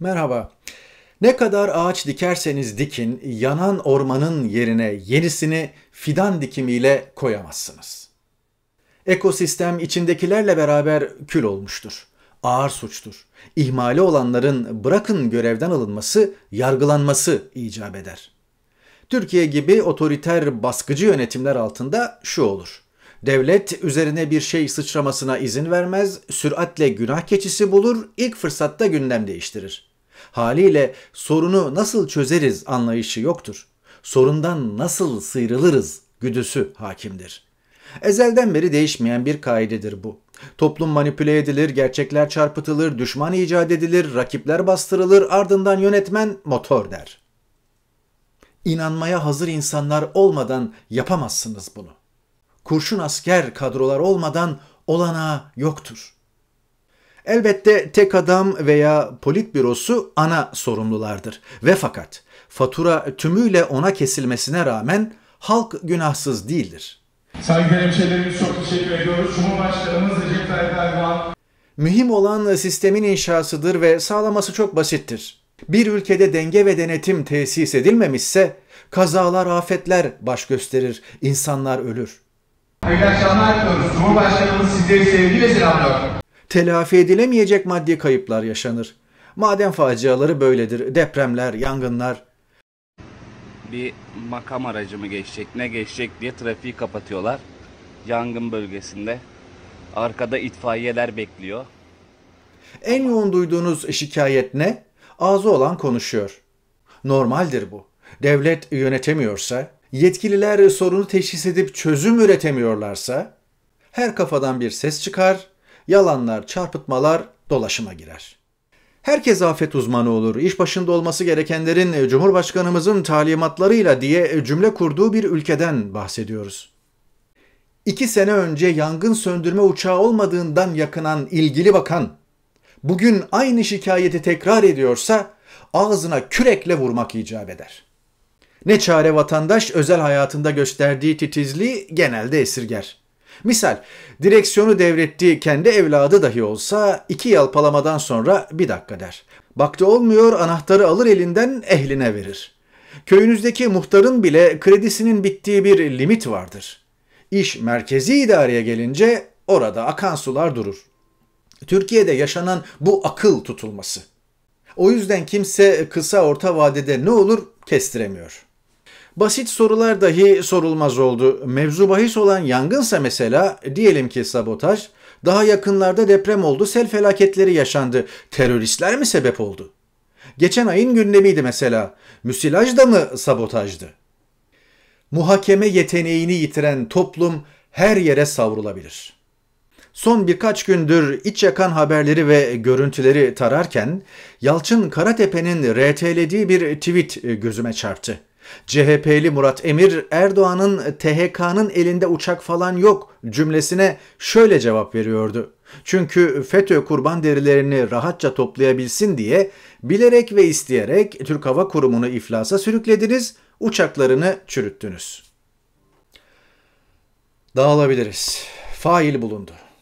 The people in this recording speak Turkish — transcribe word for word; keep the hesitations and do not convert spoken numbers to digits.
Merhaba. Ne kadar ağaç dikerseniz dikin, yanan ormanın yerine yenisini fidan dikimiyle koyamazsınız. Ekosistem içindekilerle beraber kül olmuştur. Ağır suçtur. İhmali olanların bırakın görevden alınması, yargılanması icap eder. Türkiye gibi otoriter, baskıcı yönetimler altında şu olur. Devlet üzerine bir şey sıçramasına izin vermez, süratle günah keçisi bulur, ilk fırsatta gündem değiştirir. Haliyle sorunu nasıl çözeriz anlayışı yoktur. Sorundan nasıl sıyrılırız güdüsü hakimdir. Ezelden beri değişmeyen bir kaidedir bu. Toplum manipüle edilir, gerçekler çarpıtılır, düşman icat edilir, rakipler bastırılır, ardından yönetmen motor der. İnanmaya hazır insanlar olmadan yapamazsınız bunu. Kurşun asker kadrolar olmadan olanağı yoktur. Elbette tek adam veya politbürosu ana sorumlulardır ve fakat fatura tümüyle ona kesilmesine rağmen halk günahsız değildir. Saygıdeğer hemşehrilerimiz, çok teşekkür ediyoruz. Cumhurbaşkanımız Recep Tayyip Erdoğan. Mühim olan sistemin inşasıdır ve sağlaması çok basittir. Bir ülkede denge ve denetim tesis edilmemişse kazalar, afetler baş gösterir, insanlar ölür. Hayırlı akşamlar diliyoruz. Cumhurbaşkanımız sizleri sevgi ve selamlıyor. Telafi edilemeyecek maddi kayıplar yaşanır. Maden faciaları böyledir. Depremler, yangınlar. Bir makam aracı mı geçecek, ne geçecek diye trafiği kapatıyorlar. Yangın bölgesinde. Arkada itfaiyeler bekliyor. En yoğun duyduğunuz şikayet ne? Ağzı olan konuşuyor. Normaldir bu. Devlet yönetemiyorsa, yetkililer sorunu teşhis edip çözüm üretemiyorlarsa, her kafadan bir ses çıkar, yalanlar, çarpıtmalar dolaşıma girer. Herkes afet uzmanı olur. İş başında olması gerekenlerin Cumhurbaşkanımızın talimatlarıyla diye cümle kurduğu bir ülkeden bahsediyoruz. İki sene önce yangın söndürme uçağı olmadığından yakınan ilgili bakan, bugün aynı şikayeti tekrar ediyorsa ağzına kürekle vurmak icap eder. Ne çare vatandaş özel hayatında gösterdiği titizliği genelde esirger. Misal, direksiyonu devrettiği kendi evladı dahi olsa iki yalpalamadan sonra bir dakika der. Baktı olmuyor, anahtarı alır elinden ehline verir. Köyünüzdeki muhtarın bile kredisinin bittiği bir limit vardır. İş merkezi idareye gelince orada akan sular durur. Türkiye'de yaşanan bu akıl tutulması. O yüzden kimse kısa orta vadede ne olur kestiremiyor. Basit sorular dahi sorulmaz oldu. Mevzu bahis olan yangınsa mesela, diyelim ki sabotaj, daha yakınlarda deprem oldu, sel felaketleri yaşandı. Teröristler mi sebep oldu? Geçen ayın gündemiydi mesela. Müsilaj da mı sabotajdı? Muhakeme yeteneğini yitiren toplum her yere savrulabilir. Son birkaç gündür iç yakan haberleri ve görüntüleri tararken Yalçın Karatepe'nin R T'lediği bir tweet gözüme çarptı. C H P'li Murat Emir, Erdoğan'ın T H K'nın elinde uçak falan yok cümlesine şöyle cevap veriyordu. Çünkü FETÖ kurban derilerini rahatça toplayabilsin diye bilerek ve isteyerek Türk Hava Kurumu'nu iflasa sürüklediniz, uçaklarını çürüttünüz. Dağılabiliriz. Fail bulundu.